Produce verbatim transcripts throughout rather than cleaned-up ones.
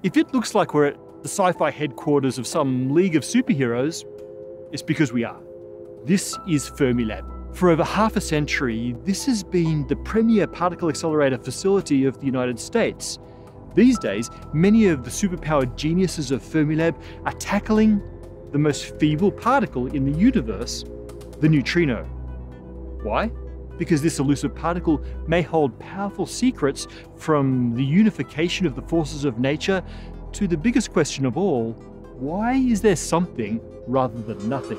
If it looks like we're at the sci-fi headquarters of some league of superheroes, it's because we are. This is Fermilab. For over half a century, this has been the premier particle accelerator facility of the United States. These days, many of the superpowered geniuses of Fermilab are tackling the most feeble particle in the universe, the neutrino. Why? Because this elusive particle may hold powerful secrets, from the unification of the forces of nature to the biggest question of all: why is there something rather than nothing?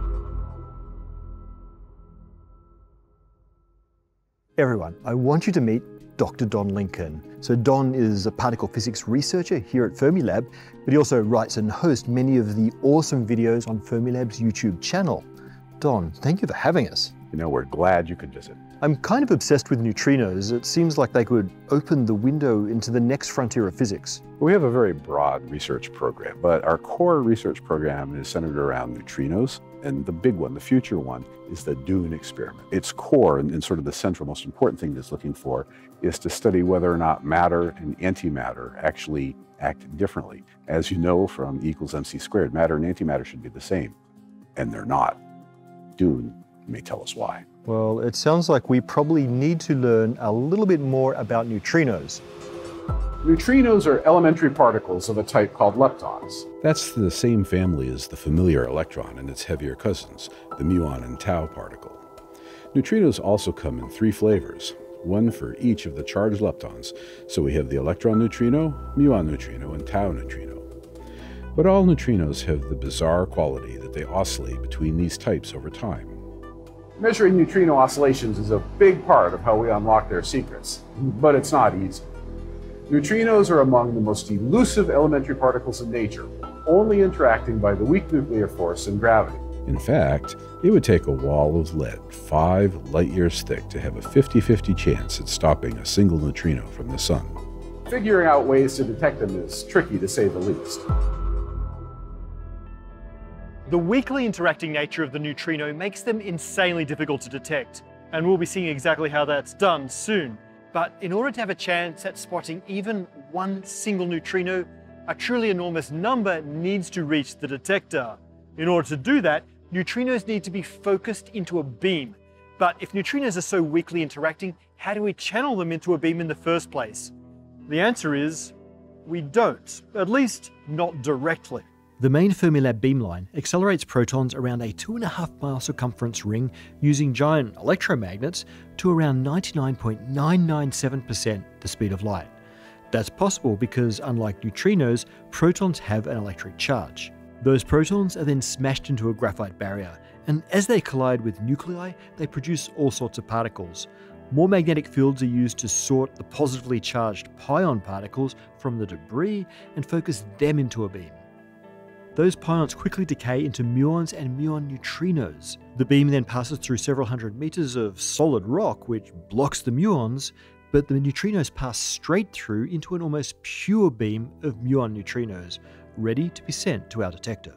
Everyone, I want you to meet Doctor Don Lincoln. So Don is a particle physics researcher here at Fermilab, but he also writes and hosts many of the awesome videos on Fermilab's YouTube channel. Don, thank you for having us. You know, we're glad you could visit. I'm kind of obsessed with neutrinos. It seems like they could open the window into the next frontier of physics. We have a very broad research program, but our core research program is centered around neutrinos. And the big one, the future one, is the Dune Experiment. Its core, and, and sort of the central, most important thing it's looking for, is to study whether or not matter and antimatter actually act differently. As you know from E equals mc squared, matter and antimatter should be the same, and they're not. Dune may tell us why. Well, it sounds like we probably need to learn a little bit more about neutrinos. Neutrinos are elementary particles of a type called leptons. That's the same family as the familiar electron and its heavier cousins, the muon and tau particle. Neutrinos also come in three flavors, one for each of the charged leptons, so we have the electron neutrino, muon neutrino, and tau neutrino. But all neutrinos have the bizarre quality that they oscillate between these types over time. Measuring neutrino oscillations is a big part of how we unlock their secrets, but it's not easy. Neutrinos are among the most elusive elementary particles in nature, only interacting by the weak nuclear force and gravity. In fact, it would take a wall of lead five light years thick to have a fifty fifty chance at stopping a single neutrino from the sun. Figuring out ways to detect them is tricky, to say the least. The weakly interacting nature of the neutrino makes them insanely difficult to detect, and we'll be seeing exactly how that's done soon. But in order to have a chance at spotting even one single neutrino, a truly enormous number needs to reach the detector. In order to do that, neutrinos need to be focused into a beam. But if neutrinos are so weakly interacting, how do we channel them into a beam in the first place? The answer is, we don't, at least not directly. The main Fermilab beamline accelerates protons around a two and a half mile circumference ring using giant electromagnets to around ninety-nine point nine nine seven percent the speed of light. That's possible because, unlike neutrinos, protons have an electric charge. Those protons are then smashed into a graphite barrier, and as they collide with nuclei, they produce all sorts of particles. More magnetic fields are used to sort the positively charged pion particles from the debris and focus them into a beam. Those pions quickly decay into muons and muon neutrinos. The beam then passes through several hundred meters of solid rock, which blocks the muons, but the neutrinos pass straight through into an almost pure beam of muon neutrinos, ready to be sent to our detector.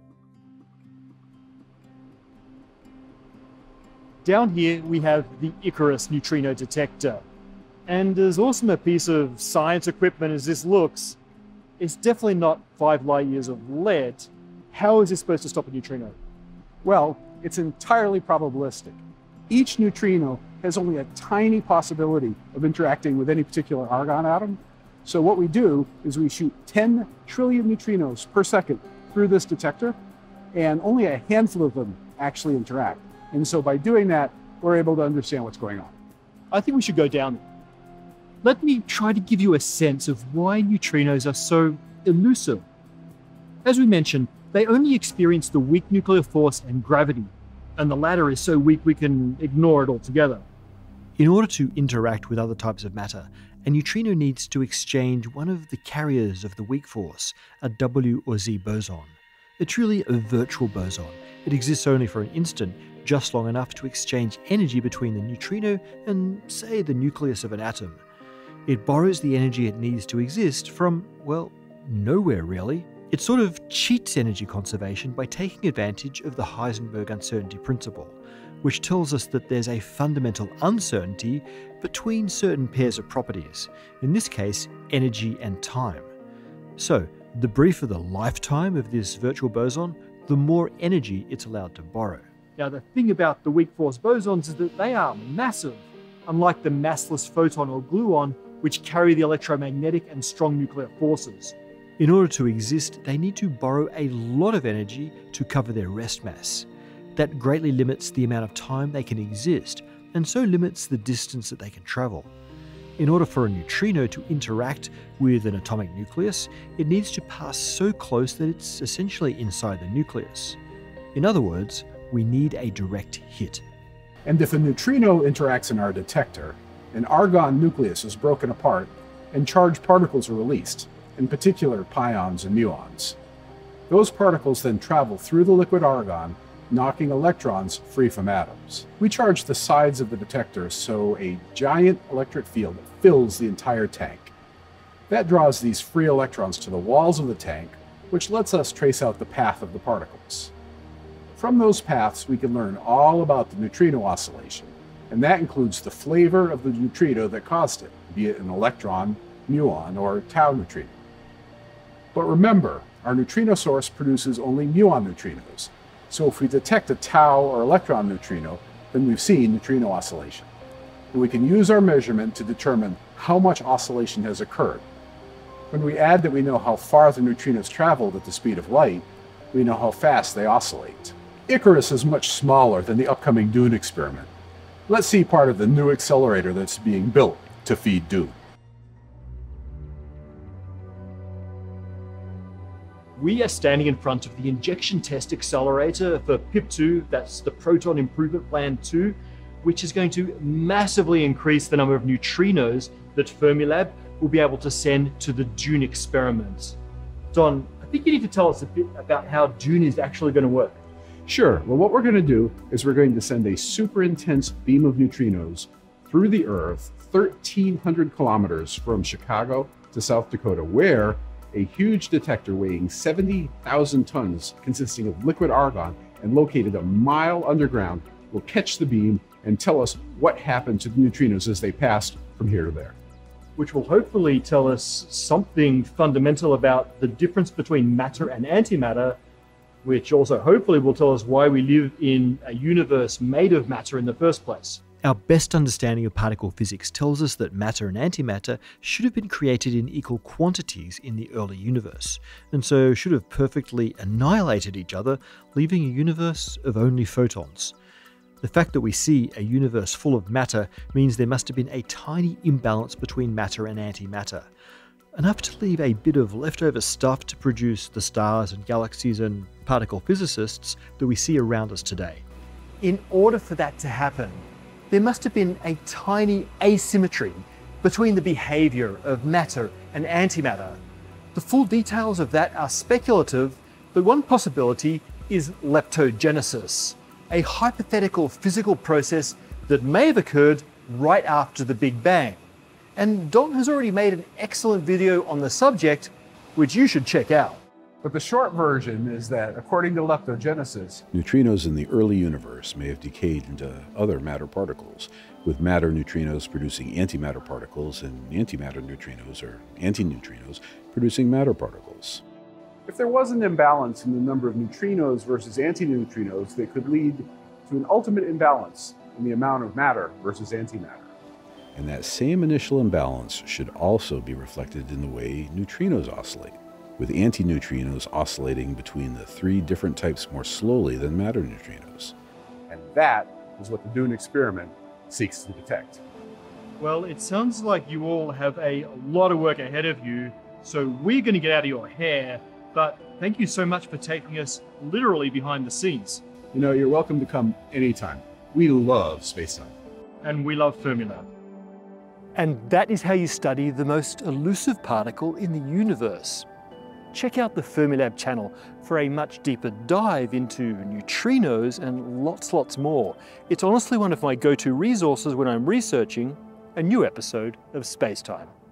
Down here we have the Icarus neutrino detector. And as awesome a piece of science equipment as this looks, it's definitely not five light years of lead. How is this supposed to stop a neutrino? Well, it's entirely probabilistic. Each neutrino has only a tiny possibility of interacting with any particular argon atom. So what we do is we shoot ten trillion neutrinos per second through this detector, and only a handful of them actually interact. And so by doing that, we're able to understand what's going on. I think we should go down there. Let me try to give you a sense of why neutrinos are so elusive. As we mentioned, they only experience the weak nuclear force and gravity, and the latter is so weak we can ignore it altogether. In order to interact with other types of matter, a neutrino needs to exchange one of the carriers of the weak force, a W or Z boson. It's really a virtual boson. It exists only for an instant, just long enough to exchange energy between the neutrino and, say, the nucleus of an atom. It borrows the energy it needs to exist from, well, nowhere really. It sort of cheats energy conservation by taking advantage of the Heisenberg uncertainty principle, which tells us that there's a fundamental uncertainty between certain pairs of properties, in this case, energy and time. So, the briefer the lifetime of this virtual boson, the more energy it's allowed to borrow. Now, the thing about the weak force bosons is that they are massive, unlike the massless photon or gluon, which carry the electromagnetic and strong nuclear forces. In order to exist, they need to borrow a lot of energy to cover their rest mass. That greatly limits the amount of time they can exist, and so limits the distance that they can travel. In order for a neutrino to interact with an atomic nucleus, it needs to pass so close that it's essentially inside the nucleus. In other words, we need a direct hit. And if a neutrino interacts in our detector, an argon nucleus is broken apart and charged particles are released, in particular pions and muons. Those particles then travel through the liquid argon, knocking electrons free from atoms. We charge the sides of the detector so a giant electric field fills the entire tank. That draws these free electrons to the walls of the tank, which lets us trace out the path of the particles. From those paths, we can learn all about the neutrino oscillation, and that includes the flavor of the neutrino that caused it, be it an electron, muon, or tau neutrino. But remember, our neutrino source produces only muon neutrinos, so if we detect a tau or electron neutrino, then we've seen neutrino oscillation. And we can use our measurement to determine how much oscillation has occurred. When we add that we know how far the neutrinos traveled at the speed of light, we know how fast they oscillate. Icarus is much smaller than the upcoming Dune experiment. Let's see part of the new accelerator that's being built to feed Dune. We are standing in front of the injection test accelerator for P I P two, that's the Proton Improvement Plan two, which is going to massively increase the number of neutrinos that Fermilab will be able to send to the Dune experiment. Don, I think you need to tell us a bit about how Dune is actually going to work. Sure. Well, what we're going to do is we're going to send a super intense beam of neutrinos through the Earth, thirteen hundred kilometers from Chicago to South Dakota, where a huge detector weighing seventy thousand tons, consisting of liquid argon and located a mile underground, will catch the beam and tell us what happened to the neutrinos as they passed from here to there. Which will hopefully tell us something fundamental about the difference between matter and antimatter, which also hopefully will tell us why we live in a universe made of matter in the first place. Our best understanding of particle physics tells us that matter and antimatter should have been created in equal quantities in the early universe, and so should have perfectly annihilated each other, leaving a universe of only photons. The fact that we see a universe full of matter means there must have been a tiny imbalance between matter and antimatter, enough to leave a bit of leftover stuff to produce the stars and galaxies and particle physicists that we see around us today. In order for that to happen, there must have been a tiny asymmetry between the behavior of matter and antimatter. The full details of that are speculative, but one possibility is leptogenesis, a hypothetical physical process that may have occurred right after the Big Bang. And Don has already made an excellent video on the subject, which you should check out. But the short version is that, according to leptogenesis, neutrinos in the early universe may have decayed into other matter particles, with matter neutrinos producing antimatter particles and antimatter neutrinos, or antineutrinos, producing matter particles. if there was an imbalance in the number of neutrinos versus antineutrinos, that could lead to an ultimate imbalance in the amount of matter versus antimatter. And that same initial imbalance should also be reflected in the way neutrinos oscillate, with antineutrinos oscillating between the three different types more slowly than matter neutrinos. And that is what the Dune experiment seeks to detect. Well, it sounds like you all have a lot of work ahead of you, so we're going to get out of your hair, but thank you so much for taking us literally behind the scenes. You know, you're welcome to come anytime. We love space-time. And we love Fermilab. And that is how you study the most elusive particle in the universe. Check out the Fermilab channel for a much deeper dive into neutrinos and lots, lots more. It's honestly one of my go-to resources when I'm researching a new episode of Space Time.